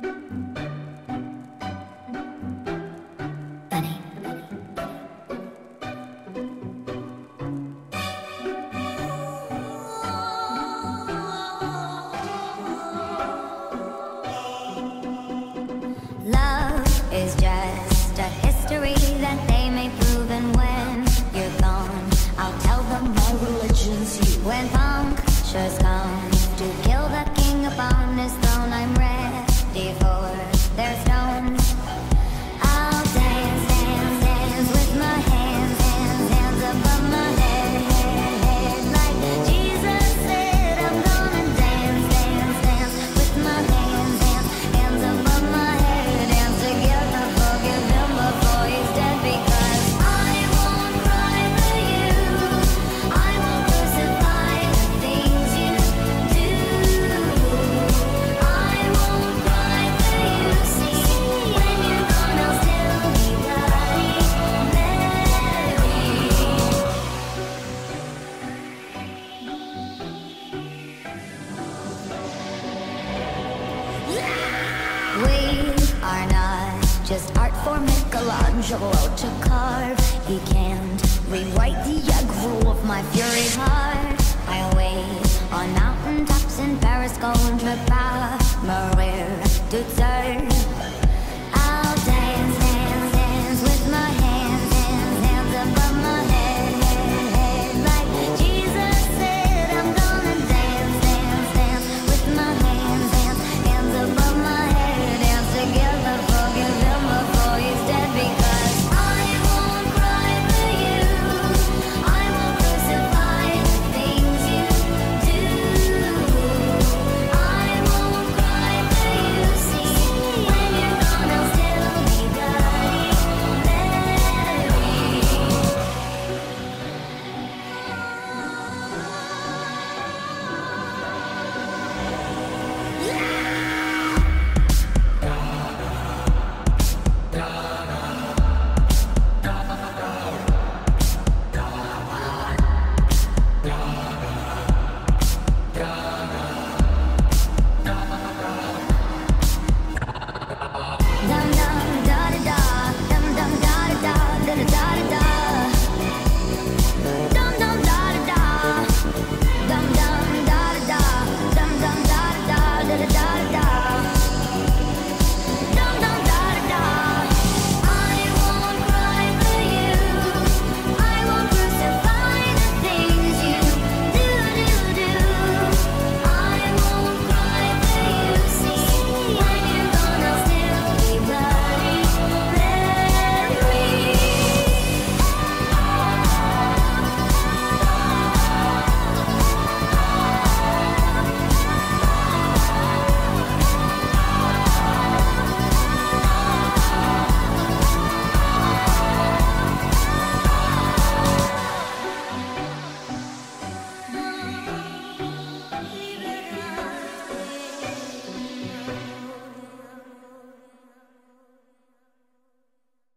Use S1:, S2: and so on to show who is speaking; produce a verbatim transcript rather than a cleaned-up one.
S1: Love is just a history that they may prove, and when you're gone, I'll tell them my religion's you. When punctures come to kill the king upon his throne, I'm ready for their stones. I'll dance, dance, dance with my hands, hands, hands above my head, head, head, like Jesus said. I'm gonna dance, dance, dance with my hands, hands, hands above my head, dance together, forgive him before he's dead, because I won't cry for you, I won't crucify the things you do, I won't cry for you, see, when you're gone I'll still be bloody Mary. We are not just art for Michelangelo to carve. He can't rewrite the aggro of my fury heart. I wait on mountaintops in Paris, going to power.